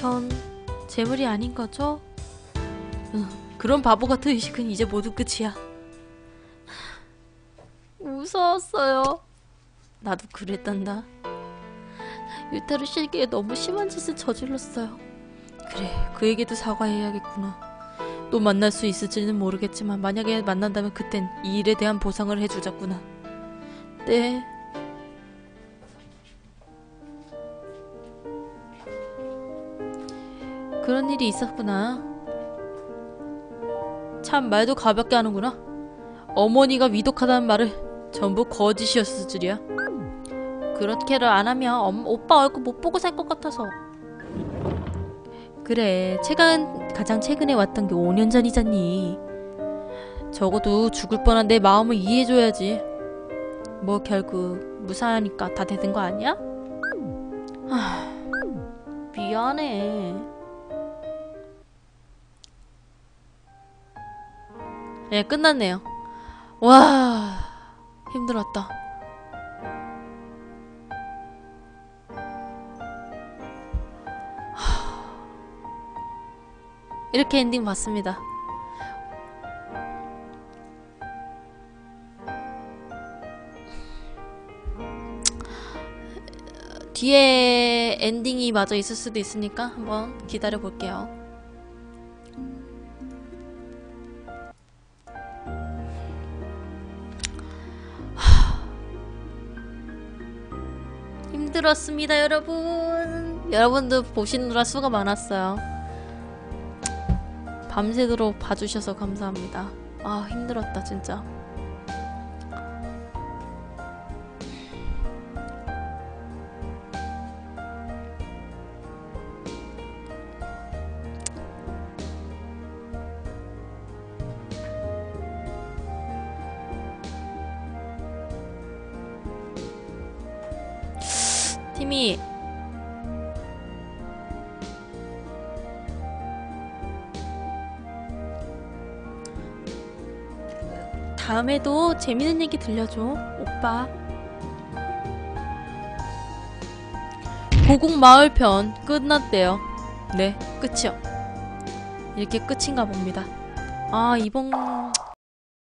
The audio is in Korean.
전 재물이 아닌 거죠? 그런 바보 같은 의식은 이제 모두 끝이야. 무서웠어요. 나도 그랬단다. 율타를 실기에 너무 심한 짓을 저질렀어요. 그래, 그에게도 사과해야겠구나. 또 만날 수 있을지는 모르겠지만 만약에 만난다면 그땐 이 일에 대한 보상을 해주자꾸나. 네. 그런 일이 있었구나. 참 말도 가볍게 하는구나. 어머니가 위독하다는 말을 전부 거짓이었을 줄이야. 그렇게를 안 하면 오빠 얼굴 못 보고 살 것 같아서. 그래, 가장 최근에 왔던 게 5년 전이잖니. 적어도 죽을 뻔한 내 마음을 이해해줘야지. 뭐 결국 무사하니까 다 되는 거 아니야? 미안해. 예, 끝났네요. 와, 힘들었다. 이렇게 엔딩 봤습니다. 뒤에 엔딩이 마저 있을 수도 있으니까 한번 기다려 볼게요. 힘들었습니다, 여러분. 여러분도 보시느라 수고 많았어요. 밤새도록 봐주셔서 감사합니다. 아, 힘들었다 진짜. 팀이 다음에도 재밌는 얘기 들려줘, 오빠. 고국마을편 끝났대요. 네, 끝이요. 이렇게 끝인가 봅니다. 아, 이번